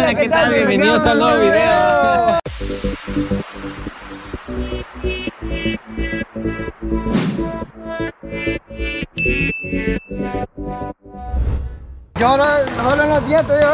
Hola, ¿qué tal? Bienvenidos a un nuevo video. Yo solo en los dientes digo,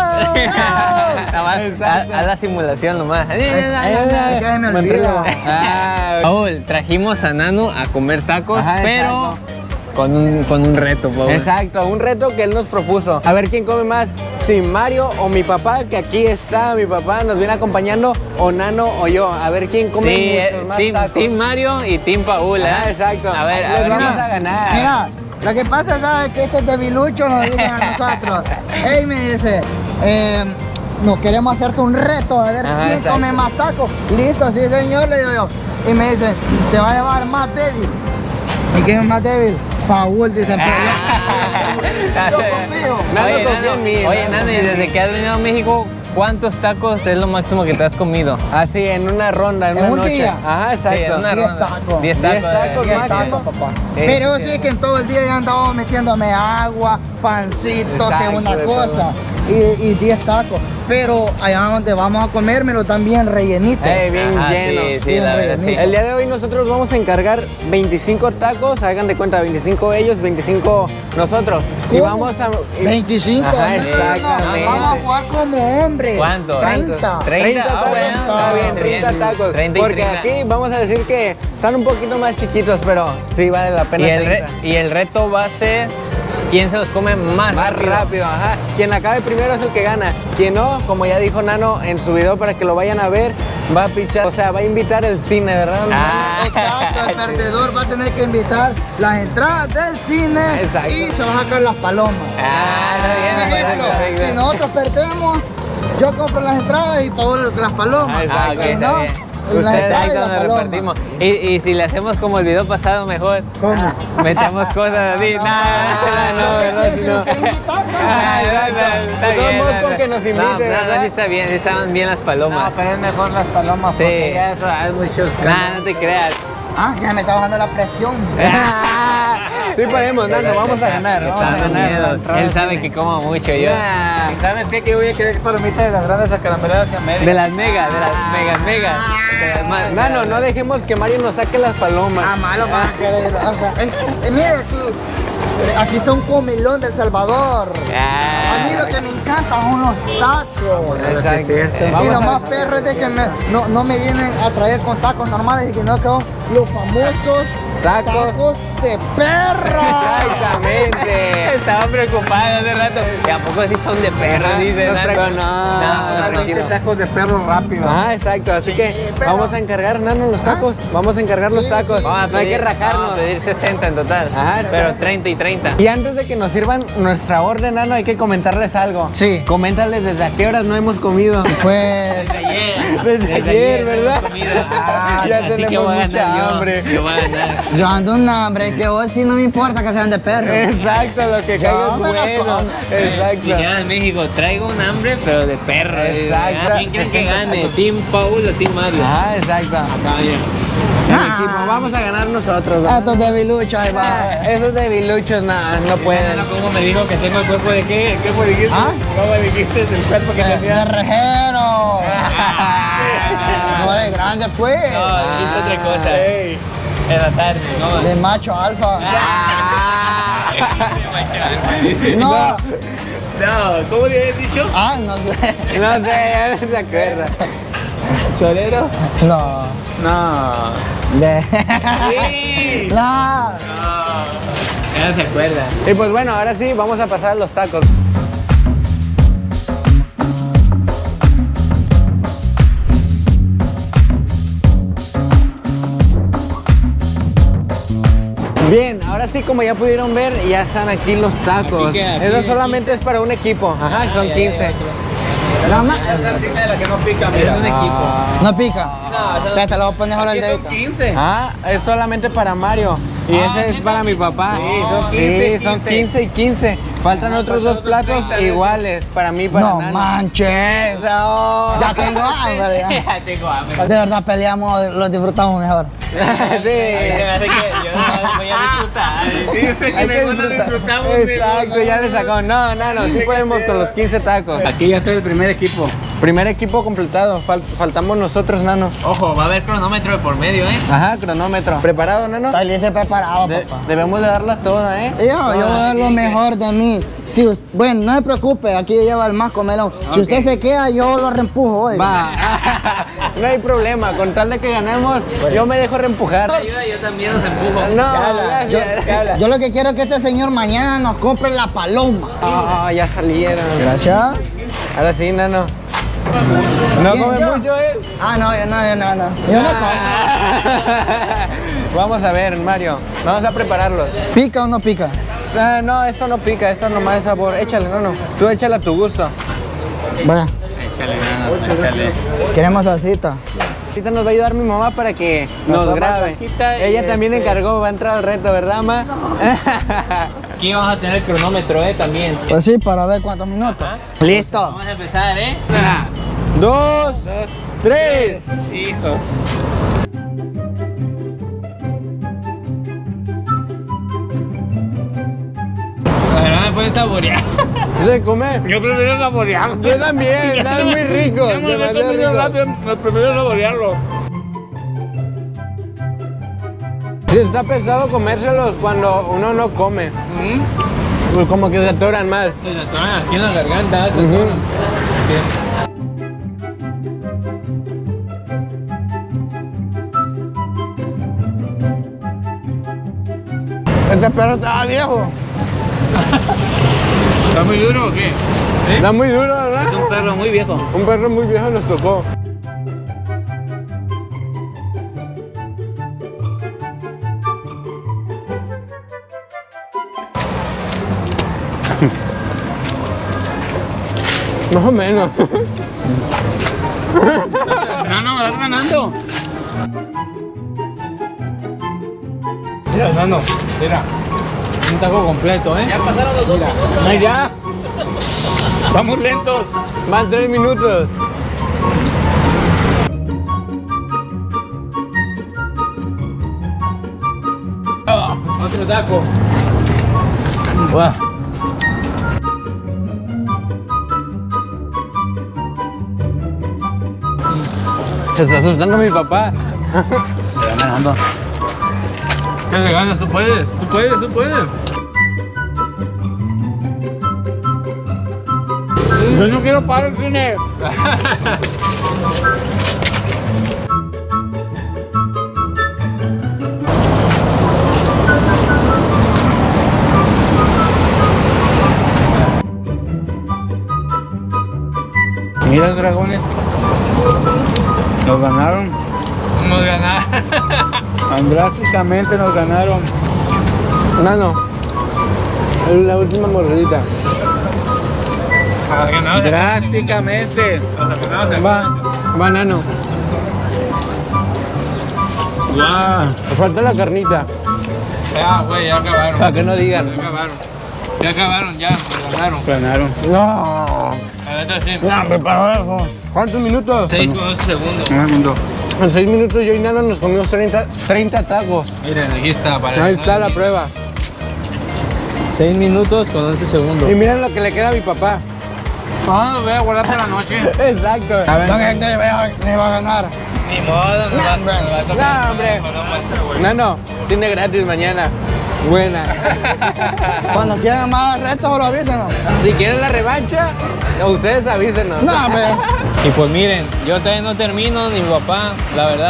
A la simulación nomás. que me olvido. Paul, trajimos a Nano a comer tacos, Ajá, pero con un reto, Paul. Exacto, un reto que él nos propuso. A ver quién come más, si Mario o mi papá, que aquí está, mi papá nos viene acompañando, o Nano o yo. A ver quién come Sí, muchos más team, tacos. team Mario y Team Paul, ¿eh? Ah, exacto. A ver, Les vamos a ganar. Mira, lo que pasa es que estos debiluchos nos dicen a nosotros. Ey, me dice, nos queremos hacerte un reto a ver quién exacto. come más tacos. Listo, sí señor, le digo yo. Y me dicen, te va a llevar más débil. ¿Y quién es más débil? Paul, dicen. Yo confío. Nano Oye, confía en mí, Oye, Nano Nano, y confía en desde mí. que has venido a México, ¿cuántos tacos es lo máximo que te has comido? Así, en una ronda, en ¿En una un noche. día? Ajá, Sí, en exacto. una 10 ronda. tacos. 10 10 tacos. tacos, Bien máximo. taco, papá. Sí, Pero sí, sí que en todo el día ya andaba metiéndome agua, pancito, Exacto, que una de cosa. Y 10 tacos. Pero allá donde vamos a comérmelo también rellenito. Bien Ajá, lleno. sí, sí, Bien la verdad, sí. rellenito. El día de hoy nosotros vamos a encargar 25 tacos, hagan de cuenta, 25 ellos, 25 nosotros. Y ¿Cómo? vamos a... 25. Ajá, no, exactamente. vamos a jugar como hombres. ¿Cuánto? 30. 30 Ah, tacos, bueno, está bien, 30 tacos. 30 y porque 30. aquí vamos a decir que están un poquito más chiquitos, pero sí vale la pena. Y el reto va a ser quién se los come más rápido, ajá. Quien acabe primero es el que gana. Quien no, como ya dijo Nano en su video para que lo vayan a ver, va a pichar, o sea, va a invitar el cine, ¿verdad? Ah. Exacto, el perdedor va a tener que invitar las entradas del cine Exacto. y se va a sacar las palomas. Ah, Por ejemplo, si nosotros perdemos, yo compro las entradas y Paul las palomas. Ah, exacto. ok, Si está no, bien. las Ustedes entradas ahí y las donde palomas. repartimos. Y si le hacemos como el video pasado, mejor ¿Cómo? metemos cosas así. no. De todos modos, con que nos invite, No, ¿verdad? sí está bien, sí estaban bien las palomas. pero es mejor las palomas porque ya eso hay muchos No te creas. Ah, ya me está bajando la presión. Sí podemos, Nano, vamos a ganar. Está Vamos a dando ganar. miedo. Él sabe que como mucho yo. Nah. ¿Sabes qué? Que voy a querer palomitas de las grandes acarameladas y América. De las mega. De las más. Nano, no dejemos que Mario nos saque las palomas. Ah, malo para querer. O sea, mire, sí. Aquí está un comilón del Salvador. A mí lo que me encanta son los tacos. Exacto. Y Vamos lo a- más perro es de que no me vienen a traer con tacos normales, sino que son los famosos Tacos. de perro. Exactamente. Estaba preocupado hace rato. ¿Y a poco sí son de perro? Dice Nos Nano. traigo- no, tranquilo. tacos de perro rápido. Ah, exacto, así que pero- vamos a encargar, Nano, los tacos. Vamos a encargar los Sí, tacos. sí. Vamos a No hay que pedir- rajarnos. vamos a pedir 60 en total. Ajá, pero exacto. 30 y 30. Y antes de que nos sirvan nuestra orden, Nano, hay que comentarles algo. Sí. Coméntales desde a qué horas no hemos comido. Pues Desde ayer, ¿verdad? Ya Así que tenemos voy a mucha ganar yo. hambre. Yo voy a ganar. yo ando un hambre, que hoy sí no me importa que sean de perro. Exacto, lo que caiga es me lo bueno. como. Si Exacto. llegan a México, traigo un hambre, pero de perro. Exacto. ¿Quién creen que 60 gane? tacos. ¿Team Paul o Team Mario? Ah, exacto. El equipo, vamos a ganar nosotros. ¿verdad? Estos debiluchos, ahí va. Esos debiluchos no pueden. ¿Cómo me dijo que tengo el cuerpo de qué? ¿Qué fue dijiste? ¿Ah? ¿Cómo dijiste el cuerpo que De tenía? rejero. No de grande, pues. No, dijiste otra cosa. En la tarde, no. De macho alfa. Ah. No. No, ¿cómo le habías dicho? Ah, no sé. No sé, ya no se acuerda. ¿Chorero? No. No. De. Sí. No. No. Ya no se acuerda. Y pues bueno, ahora sí, vamos a pasar a los tacos. Bien, ahora sí, como ya pudieron ver, ya están aquí los tacos. Aquí, Eso solamente es para un equipo. Ajá, son 15. Nada más. la que no pica, mira. Es un equipo. No pica. No, Espérate, lo voy a poner ahora el dedito. 15. Ah, es solamente para Mario. Y ese es para mi papá. Sí, son 15 y 15. Faltan otros dos platos iguales para mí, para No Nano. manches. No. Ya tengo hambre. Ya. Ya tengo hambre. De verdad peleamos, lo disfrutamos mejor. Sí. Se me hace que yo no voy a disfrutar. Dice que Hay que mejor nos disfrutar. disfrutamos. Exacto, ya le sacó. No, sí podemos con los 15 tacos. Aquí ya está el primer equipo. Primer equipo completado. Faltamos nosotros, Nano. Ojo, va a haber cronómetro de por medio, ¿eh? Ajá, cronómetro. ¿Preparado, Nano? Estoy listo y preparado, papá. Debemos de darlas todas, ¿eh? Yo voy a dar lo mejor de mí. Bueno, no se preocupe, aquí lleva el más comelón. Si usted se queda, yo lo reempujo hoy. Va. No hay problema. Con tal de que ganemos, yo me dejo reempujar. Ayuda, yo también los empujo. No, gracias. Yo lo que quiero es que este señor mañana nos compre la paloma. Oh, ya salieron. Gracias. Ahora sí, Nano. ¿No ¿Quién, come yo? mucho él? Ah, no. Yo no como. Vamos a ver, Mario. Vamos a prepararlos. ¿Pica o no pica? No, esto no pica, esto nomás es sabor. Échale, Nano. Tú échale a tu gusto. Vaya, Échale, Nano, échale. queremos salsita. Ahorita nos va a ayudar mi mamá para que nos grabe. Ella también encargó, va a entrar al reto, ¿verdad, ma? Aquí vamos a tener el cronómetro, también. Pues sí, para ver cuántos minutos. Listo. Vamos a empezar, 2, 3. Hijos. La verdad me pueden saborear. ¿Se come? Yo prefiero saborearlo. Yo también, están muy ricos. Demasiado ricos. Prefiero saborearlo. Sí, está pesado comérselos cuando uno no come. Pues como que se atoran más. Se atoran aquí en la garganta. Se Ujú. atoran. Este perro estaba viejo. ¿Está muy duro o qué? Está muy duro, ¿verdad? Es un perro muy viejo. Un perro muy viejo nos tocó. Más o menos. No, me vas ganando. Mira, Nano, mira. Un taco completo, Ya pasaron los 2 minutos. No, ya. Vamos lentos. Van 3 minutos. Otro taco. Buah. Se está asustando mi papá. Te van ganando. ¿Qué le ganas? Tú puedes. Yo no quiero parar el cine. Mira, dragones. Nos ganaron. Nos ganaron. Drásticamente nos ganaron. Nano. Es la última mordidita. Drásticamente. Va, Nano. Guau. Me falta la carnita. Ya, güey, ya acabaron. Para que no digan. Ya acabaron, ya. Me ganaron. Ganaron. No. La neta sí. Ya, preparo eso. ¿Cuántos minutos? 6 con 11 segundos. En 6 minutos yo y Nano nos comimos 30 tacos. Miren, aquí está. Para Ahí está la prueba. 6 minutos con 11 segundos. Y miren lo que le queda a mi papá. Ah, lo voy a guardar para la noche. Exacto. Don Héctor me va a ganar. Ni modo, No, hombre. No, hombre. Nano, cine gratis mañana. Buena. Cuando quieran más retos, lo avísenos. Si quieren la revancha, ustedes avísenos. No, hombre. Y pues miren, yo todavía no termino, ni mi papá. La verdad,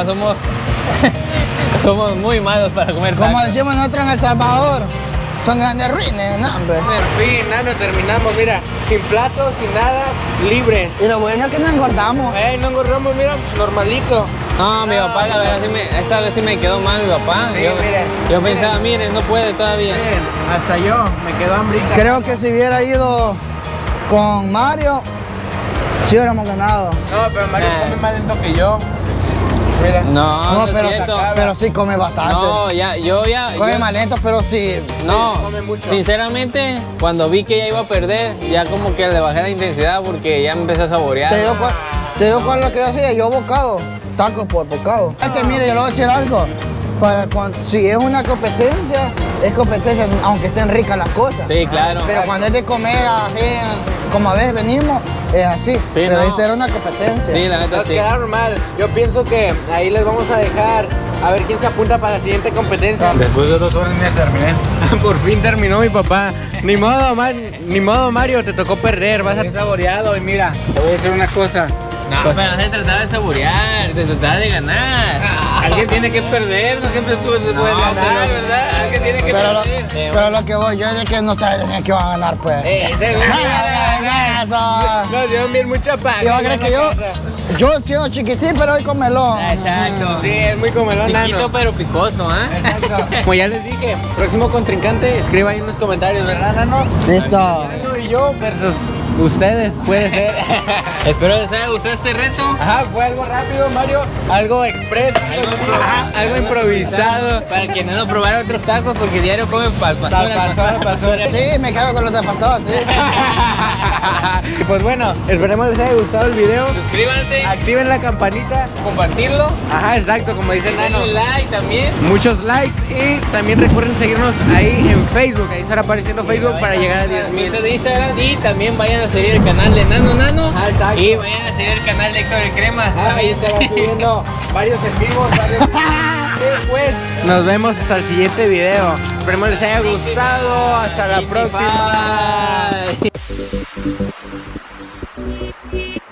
somos muy malos para comer Como tacos. decimos nosotros en El Salvador, son grandes ruines, no, hombre. En fin, Nano, terminamos, mira, sin platos, sin nada, libres. Y lo bueno es que no engordamos. No engordamos, mira, normalito. No, mi papá, la verdad, esa vez sí me quedó mal mi papá. Sí, yo miren, yo pensaba, miren, no puede todavía. Miren, hasta yo, me quedó hambrita. Creo que si hubiera ido con Mario, sí hubiéramos ganado. No, pero Mario come más lento que yo. Mira. No, No, lo pero, siento. pero sí come bastante. No, yo Come más lento, pero sí. No, come mucho. sinceramente, cuando vi que ya iba a perder, ya como que le bajé la intensidad porque ya me empecé a saborear. Te digo cuál es lo que yo hacía, yo bocado, tacos por bocado. Es que mire, yo le voy a decir algo. Si es una competencia, es competencia, aunque estén ricas las cosas. Sí, claro. Pero cuando es de comer así, como a veces venimos, es así. Pero no. esta era una competencia. Sí, la neta Nos sí. quedaron mal. Yo pienso que ahí les vamos a dejar a ver quién se apunta para la siguiente competencia. Después de 2 horas ya terminé. Por fin terminó mi papá. Ni modo, Mario, te tocó perder. Vas a... He saboreado y mira, te voy a decir una cosa. No, pero no se trataba de saborear, se trataba de ganar. Alguien tiene que perder, no siempre tú puedes ganar, ¿verdad? Alguien tiene que perder. Pero lo que voy yo es de que no ustedes dicen que van a ganar, pues. Seguro. Nos dieron bien mucha paga. ¿Y va a creer que yo siendo chiquitín, pero hoy con melón? Exacto. Sí, es muy comelón, Chiquito Nano. pero picoso, ¿ah? Como ya les dije, próximo contrincante, escriba ahí en los comentarios, ¿verdad, Nano? Listo. Nano y yo versus ustedes, puede ser. Espero les haya gustado este reto. Ajá, fue algo rápido, Mario. Algo express, algo improvisado. Para que no probara otros tacos porque diario comen pastor. Sí, me quedo con los de pastor, sí. Y pues bueno, esperemos les haya gustado el video. Suscríbanse, Activen la campanita. compartirlo, Ajá, exacto, como dice Nano. denle like también. Muchos likes y también recuerden seguirnos ahí en Facebook. Ahí estará apareciendo Facebook para llegar a 10,000. de Instagram y también vayan a seguir el canal de Nano exacto. y vayan a seguir el canal de Héctor el Crema. Ahí estará subiendo varios en vivos, varios y pues nos vemos hasta el siguiente video. Esperemos les haya gustado. Hasta la próxima. Bye.